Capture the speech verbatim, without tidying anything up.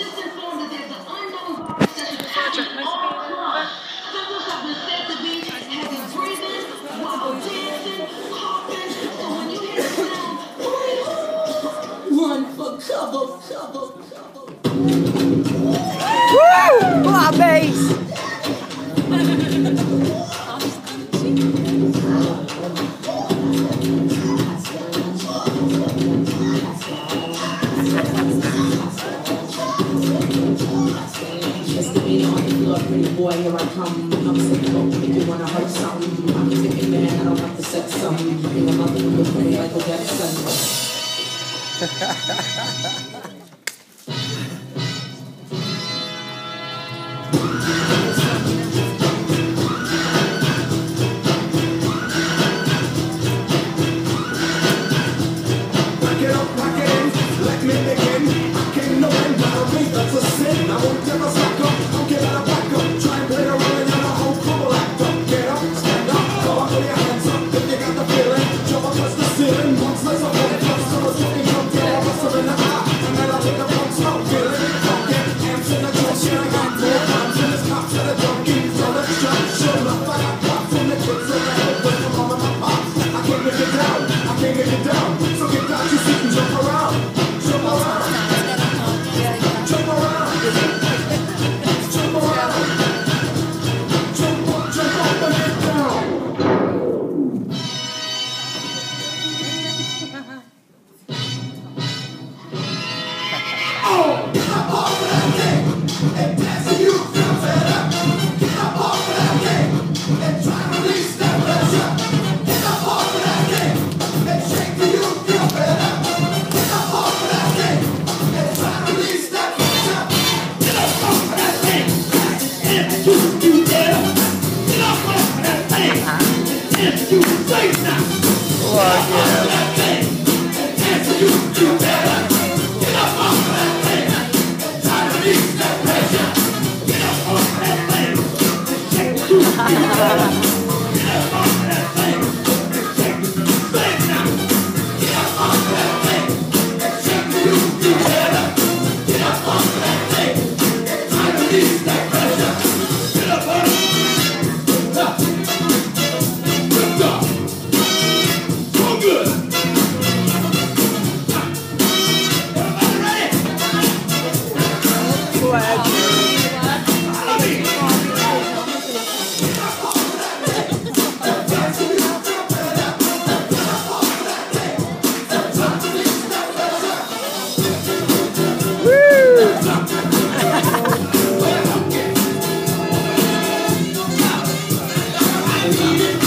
just informed that there's an unknown virus that's attacking all clubs. Symptoms have been said to be heavy breathing, wild dancing, coughing. So when you hear the sound, run for cover, cover, cover. Woo! Pull out bass. Pretty boy, here I come. I'm sick of make you wanna hurt something. I'm a ticket man, I don't have to set something. I'm about to look pretty like a Jackson. Rock it up, rock it in, let me begin. I can't know when battle me, that's a sin. I won't ever slack up, don't get out of back up. Try and play around and the whole crumble act up. Get up, stand up, go up with your hands up. If you got the feeling, jump up touch the ceiling. Once let's up on the top, so let's fucking jump, get all muscle in the eye. And then I'll take the pump smoke, feeling it, fucking amps in the joint. Yeah, I got more times in this cops and the junkies. So let's jump, show up, I got pop from the kids in the head, but from mom and my pops. I can't get you down, I can't get you down. So get down, you see, and jump around, jump around, jump around, jump around, jump up, jump up and get down. Oh, get up off of that thing and dance and you feel better. Get up off of that thing and try to release that pressure. Get up off of that thing and shake till you feel better. Get up off of that thing and try to release that pressure. Get up off of that thing and you feel better. Get up off of that thing and you say now. Get up off of that thing and dance till you feel better. Get up off of that thing and try to release that pressure. Get up off of that thing and shake till you feel better. Get up off of that thing and shake till you say now. Get up off of that thing and shake till you feel better. Get up off of that thing and try to release that pressure. Get up off. Up. Lift up. So good. Everybody ready? Swag. Woo!